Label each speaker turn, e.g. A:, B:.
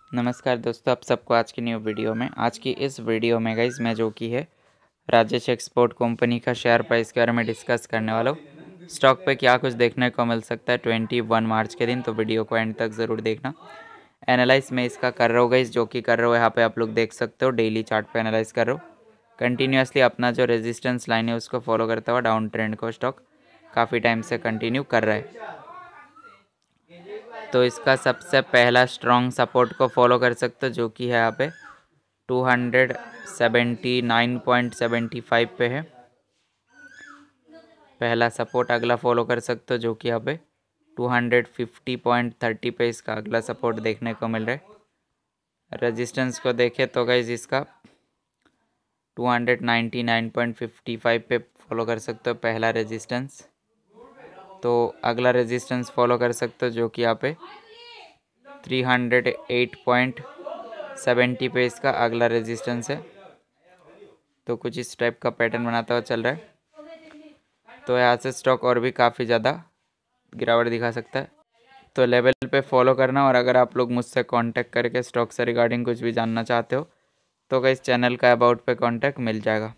A: नमस्कार दोस्तों, आप सबको आज की न्यू वीडियो में। आज की इस वीडियो में गाइस मैं जो कि है राजेश एक्सपोर्ट कंपनी का शेयर प्राइस के बारे में डिस्कस करने वाला हूँ। स्टॉक पे क्या कुछ देखने को मिल सकता है 21 मार्च के दिन, तो वीडियो को एंड तक ज़रूर देखना। एनालाइज मैं इसका कर रहा हूँ गाइस, जो कि कर रहा हूँ यहाँ पे आप लोग देख सकते हो। डेली चार्ट पे एनालाइज कर रहा हूँ। कंटिन्यूसली अपना जो रेजिस्टेंस लाइन है उसको फॉलो करता हुआ डाउन ट्रेंड को स्टॉक काफ़ी टाइम से कंटिन्यू कर रहा है। तो इसका सबसे पहला स्ट्रॉन्ग सपोर्ट को फॉलो कर सकते हो, जो कि है यहाँ पे 279.75 पे है पहला सपोर्ट। अगला फॉलो कर सकते हो जो कि यहाँ पे 250.30 पे इसका अगला सपोर्ट देखने को मिल रहा है। रेजिस्टेंस को देखें तो गाइज इसका 299.55 पे फॉलो कर सकते हो पहला रेजिस्टेंस। तो अगला रेजिस्टेंस फॉलो कर सकते हो जो कि यहाँ पे 308.70 पे इसका अगला रेजिस्टेंस है। तो कुछ इस टाइप का पैटर्न बनाता हुआ चल रहा है। तो यहाँ से स्टॉक और भी काफ़ी ज़्यादा गिरावट दिखा सकता है। तो लेवल पे फॉलो करना। और अगर आप लोग मुझसे कांटेक्ट करके स्टॉक से रिगार्डिंग कुछ भी जानना चाहते हो तो इस चैनल का अबाउट पे कांटेक्ट मिल जाएगा।